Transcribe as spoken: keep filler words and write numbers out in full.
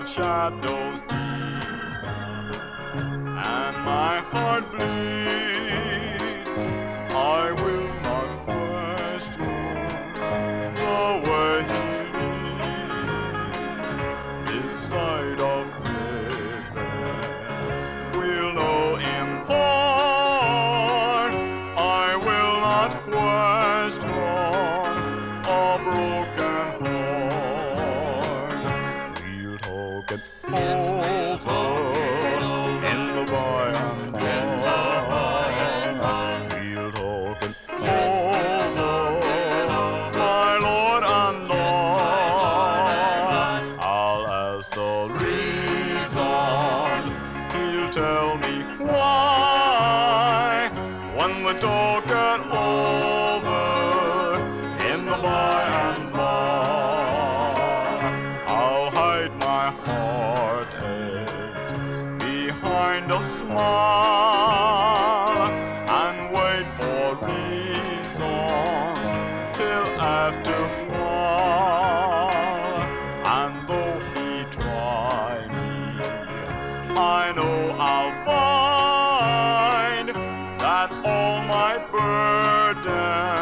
shadows deep, and my heart bleeds. I will not question the way he leads. This side of heaven will no import. I will not question a broken heart. We'll talk it Yes, over we'll talk it over in the by and by. in the by and by. We'll talk it Yes, we'll talk it over, over. my Lord and Yes, my Lord and Lord. I'll ask the reason. He'll tell me why. When we talk it over in the by and by, I'll hide my heartache behind a smile and wait for reasons till after a while. And though he try me, I know I'll find that all my burdens